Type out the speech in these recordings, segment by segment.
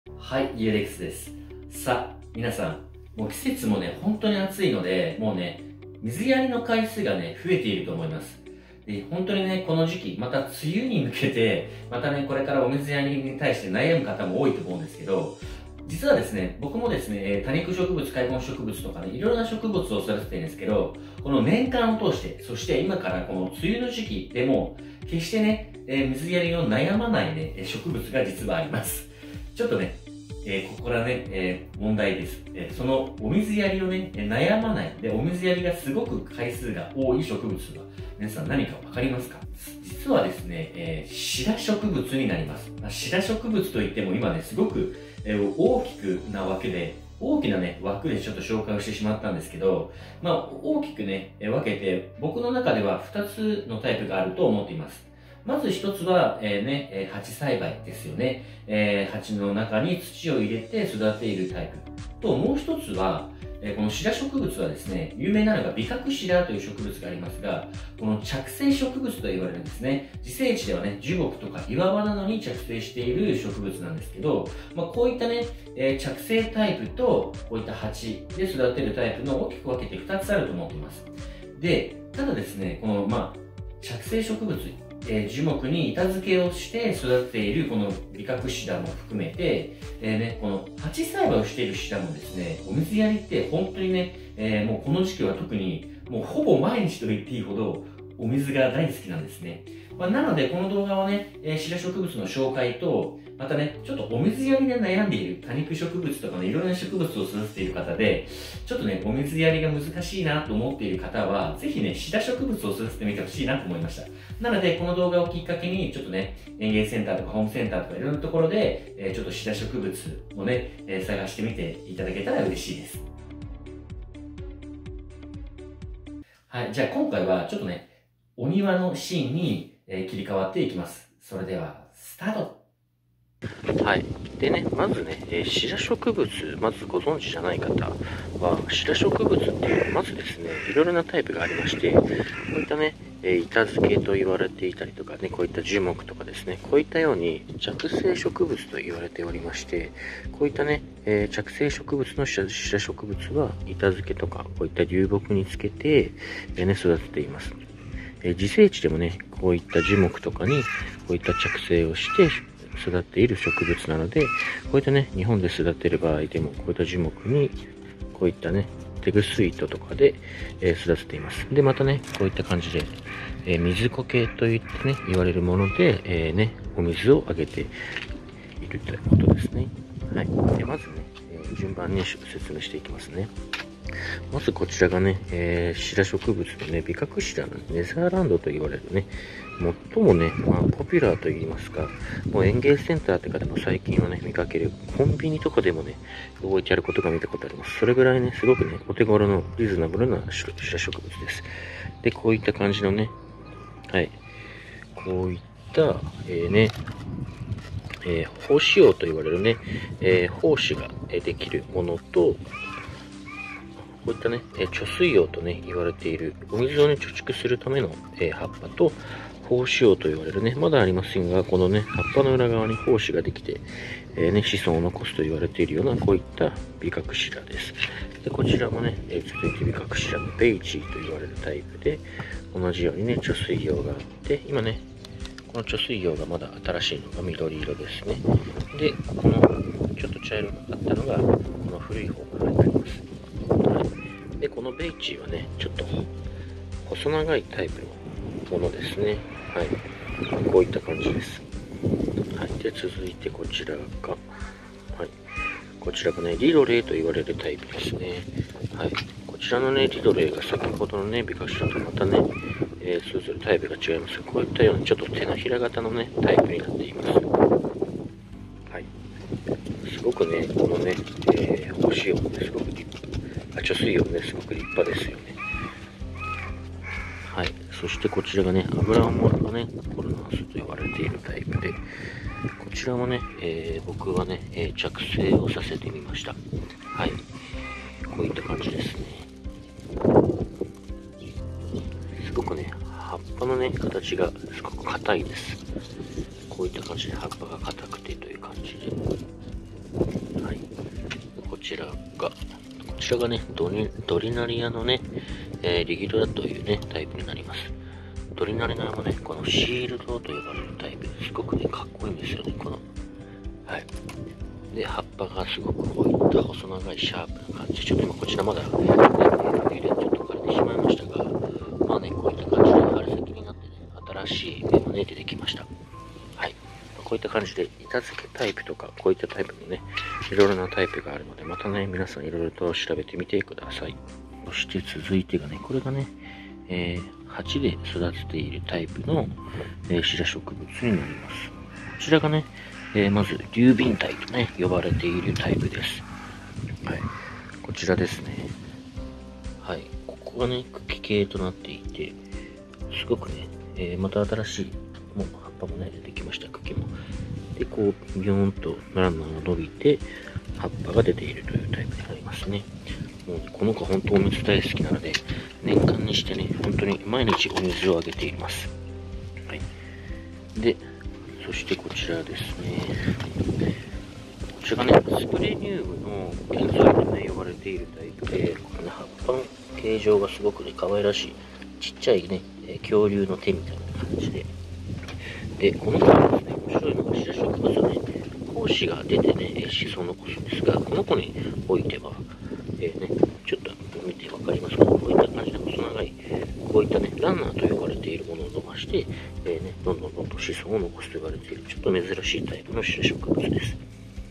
はい、ユーレックスです。さあ、皆さん、もう季節もね、本当に暑いので、もうね、水やりの回数がね、増えていると思います。で、本当にね、この時期、また梅雨に向けて、またね、これからお水やりに対して悩む方も多いと思うんですけど、実はですね、僕もですね、多肉植物、開根植物とかね、いろいろな植物を育ててるんですけど、この年間を通して、そして今からこの梅雨の時期でも、決してね、水やりを悩まないね、植物が実はあります。ちょっとね、ここからね、問題です。そのお水やりをね、悩まない。で、お水やりがすごく回数が多い植物は、皆さん何かわかりますか？実はですね、シダ植物になります。シダ植物といっても今ね、すごく、大きくなわけで、大きなね、枠でちょっと紹介をしてしまったんですけど、まあ、大きくね、分けて、僕の中では2つのタイプがあると思っています。まず一つは、鉢栽培ですよね。鉢の中に土を入れて育ているタイプ。と、もう一つは、このシダ植物はですね、有名なのがビカクシダという植物がありますが、この着生植物と言われるんですね。自生地ではね、樹木とか岩場などに着生している植物なんですけど、まあ、こういったね、着生タイプと、こういった鉢で育てるタイプの大きく分けて2つあると思っています。で、ただですね、この、着生植物、樹木に板付けをして育てているこのビカクシダも含めて、この鉢栽培をしているシダもですね、お水やりって本当にね、もうこの時期は特にもうほぼ毎日と言っていいほどお水が大好きなんですね。なのでこの動画はね、シダ植物の紹介と、またね、ちょっとお水やりで悩んでいる多肉植物とかね、いろんな植物を育てている方で、ちょっとね、お水やりが難しいなと思っている方は、ぜひね、シダ植物を育ててみてほしいなと思いました。なので、この動画をきっかけに、ちょっとね、園芸センターとかホームセンターとかいろんなところで、ちょっとシダ植物をね、探してみていただけたら嬉しいです。はい、じゃあ今回はちょっとね、お庭のシーンに切り替わっていきます。それでは、スタート。はい。でね、まずね、シダ植物、まずご存知じゃない方は、シダ植物っていうのは、まずですね、いろいろなタイプがありまして、こういったね、板付けと言われていたりとかね、こういった樹木とかですね、こういったように着生植物と言われておりまして、こういったね、着生植物のシダ植物は板付けとか、こういった流木につけて、育てています。自生地でもね、こういった樹木とかに、こういった着生をして、育っている植物なので、こういったね、日本で育てる場合でも、こういった樹木に、こういったね、テグス糸とかで、育てています。で、またね、こういった感じで、水苔といってね、言われるもので、お水をあげているということですね。はい。で、まずね、順番に説明していきますね。まずこちらがね、シダ植物のね、ビカクシダのネザーランドと言われるね、最もね、ポピュラーと言いますか、もう園芸センターとかでも最近はね、見かける、コンビニとかでもね、置いてあることが見たことあります。それぐらいね、すごくね、お手頃のリーズナブルなシダ植物です。で、こういった感じのね、はい、こういった、胞子葉と言われるね、胞子ができるものと、こういったね、貯水葉とね、言われている、お水をね、貯蓄するための、葉っぱと、胞子葉と言われるね、まだありませんが、このね、葉っぱの裏側に胞子ができて、子孫を残すと言われているような、こういったビカクシダです。で、こちらもね、続いてビカクシダのベイジーと言われるタイプで、同じようにね、貯水葉があって、今ね、この貯水葉がまだ新しいのが緑色ですね。で、このちょっと茶色かったのが、この古い方が入っています。で、このベイチーはね、ちょっと細長いタイプのものですね。はい。こういった感じです。はい。で、続いてこちらが、はい。こちらがね、リドレーと言われるタイプですね。はい。こちらのね、リドレーが先ほどのね、ビカクシダとまたね、それぞれタイプが違いますが、こういったようにちょっと手のひら型のね、タイプになっています。はい。すごくね、このね、星葉もね、すごく立派。貯水葉ね、すごく立派ですよね。はい。そしてこちらがね、油をもらうね、コルナースと言われているタイプで、こちらもね、僕はね、着生をさせてみました。はい。こういった感じですね。すごくね、葉っぱのね、形がすごく硬いです。こういった感じで葉っぱが硬くてという感じで。 ちらがね、ドリナリアのね、リギドだというね、タイプになります。ドリナリアもね、このシールドと呼ばれるタイプ、すごくね、かっこいいんですよね、はい。で、葉っぱがすごくこういった細長いシャープな感じ。ちょっと今こちらまだ、ね、冬でちょっと枯れてしまいましたが、まあね、こういった感じで春先になってね、新しい芽もね、出てきました。はい。こういった感じで、板付けタイプとか、こういったタイプのね、いろいろなタイプがあるので、またね、皆さんいろいろと調べてみてください。そして続いてがね、これがね、鉢で育てているタイプの、シダ植物になります。こちらがね、まず、流瓶体とね、呼ばれているタイプです。はい。こちらですね。はい。ここがね、茎系となっていて、すごくね、また新しい、もう葉っぱもね、出てきました、茎も。で、こう、ビヨーンとランナーが伸びて、葉っぱが出ているというタイプになりますね。もうね、この子本当お水大好きなので、年間にしてね、本当に毎日お水をあげています。はい。で、そしてこちらですね。こちらがね、スプレニウムのケンソイとね、呼ばれているタイプで、このね、葉っぱの形状がすごくね、可愛らしい、ちっちゃいね、恐竜の手みたいな感じで。で、この子はですね、面白いのがシダ植物はね、胞子が出てね、子孫を残すんですが、この子においては、ね、ちょっと見てわかりますか？こういった感じで細長い、こういったね、ランナーと呼ばれているものを伸ばして、どんどん子孫を残すと言われている、ちょっと珍しいタイプのシダ植物です。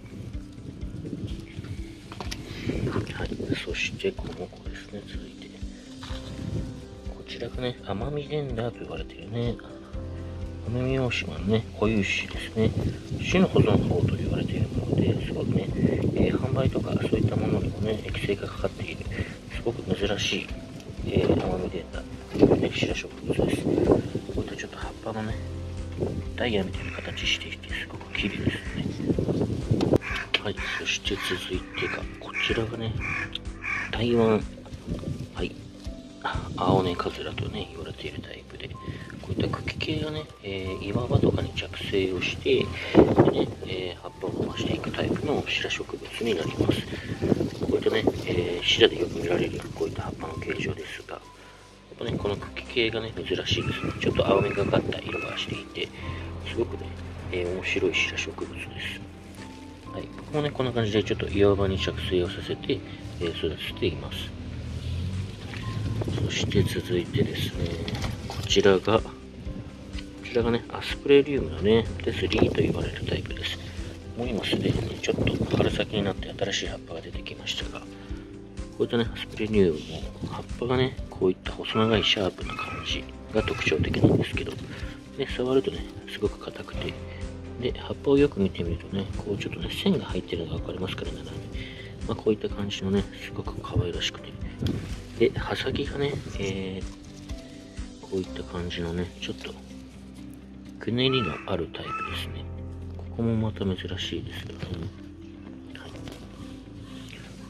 はい、そしてこの子ですね、続いて。こちらがね、アマミデンダーと呼ばれているね、奄美大島のね、固有種ですね。種の保存法と言われているもので、すごくね、販売とかそういったものにもね、規制がかかっている、すごく珍しい、アマミデンダというね、シダ植物です。こういったちょっと葉っぱのね、ダイヤみたいな形していて、すごく綺麗ですね。はい、そして続いてが、こちらがね、台湾、はい、青根カズラとね、言われているタイプで、こういった茎系がね、岩場とかに着生をして、でね、葉っぱを伸ばしていくタイプのシダ植物になります。こういったね、シダでよく見られるこういった葉っぱの形状ですが、やっぱね、この茎系がね、珍しいですね。ちょっと青みがかった色がしていて、すごくね、面白いシダ植物です。はい、僕もね、こんな感じでちょっと岩場に着生をさせて、育てています。そして続いてですね、こちらがね、アスプレリウムのね、テスリーと言われるタイプです。もう今すでにね、ちょっと春先になって新しい葉っぱが出てきましたが、こういったね、アスプレリウムの葉っぱがね、こういった細長いシャープな感じが特徴的なんですけど、ね、触るとね、すごく硬くて、で、葉っぱをよく見てみるとね、こうちょっとね、線が入ってるのがわかりますからね、まあ、こういった感じのね、すごく可愛らしくて、で、葉先がね、こういった感じのね、ちょっと、くねりのあるタイプですね。ここもまた珍しいですよね。はい、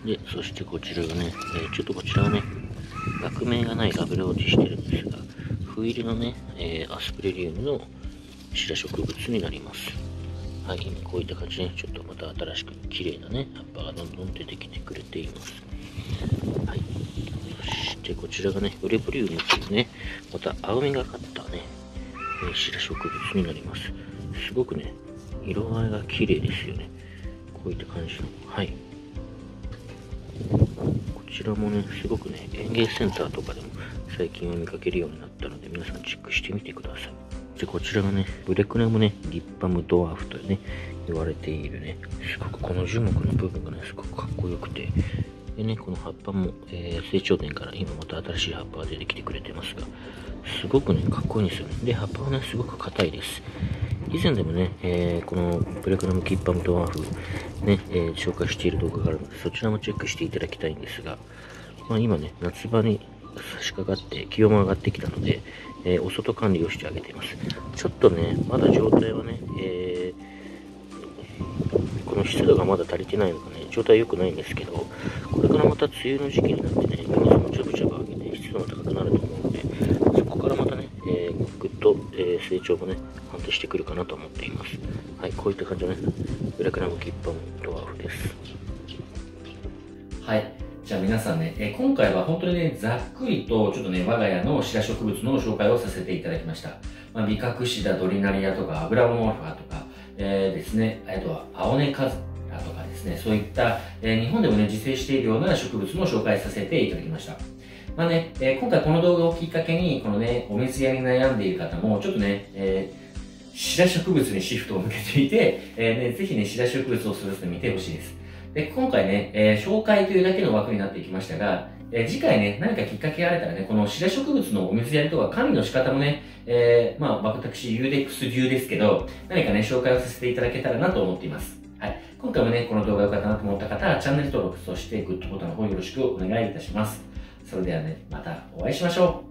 で、そしてこちらがね、ちょっとこちらはね、学名がないラベルを示してるんですが、斑入りのね、アスプレリウムのシダ植物になります。はい、今こういった感じで、ね、ちょっとまた新しく綺麗なね、葉っぱがどんどん出てきてくれています。はい。そしてこちらがね、ウレブリウムというね、また青みがかったね、シダ植物になります。すごくね、色合いが綺麗ですよね。こういった感じの。はい。こちらもね、すごくね、園芸センターとかでも最近は見かけるようになったので、皆さんチェックしてみてください。で、こちらがね、ブレクナムね、リッパムドワーフとね、言われているね、すごくこの樹木の部分がね、すごくかっこよくて、でね、この葉っぱも、成長点から今また新しい葉っぱが出てきてくれてますが、すごくね、かっこいいんですよね。で、葉っぱはね、すごく硬いです。以前でもね、このブレクナムキッパムドワーフ、ね、紹介している動画があるので、そちらもチェックしていただきたいんですが、まあ、今ね、夏場に差し掛かって気温も上がってきたので、お外管理をしてあげています。ちょっとね、まだ状態はね、この湿度がまだ足りてないのかね、状態良くないんですけど、これからまた梅雨の時期になってね、皆さんもちょぶちょぶ上げて湿度が高くなると思うので、そこからまたね、ぐっと、成長もね、安定してくるかなと思っています。はい、こういった感じのね、ブレクナムキッパムドワーフです。 はい。じゃあ皆さんね、今回は本当にね、ざっくりとちょっとね、我が家のシダ植物の紹介をさせていただきました。ビカクシダ、ドリナリアとか、アブラモモルファとか、ですね、あとはアオネカズラとかですね、そういった、日本でもね、自生しているような植物の紹介させていただきました。今回この動画をきっかけに、このね、お水やりに悩んでいる方も、ちょっとね、シダ植物にシフトを向けていて、ぜひね、シダ植物を育ててみてほしいです。で、今回ね、紹介というだけの枠になっていきましたが、次回ね、何かきっかけがあれたらね、このシダ植物のお水やりとか管理の仕方もね、私、UDEX 流ですけど、何かね、紹介をさせていただけたらなと思っています。はい。今回もね、この動画が良かったなと思った方は、チャンネル登録、そしてグッドボタンの方よろしくお願いいたします。それではね、またお会いしましょう。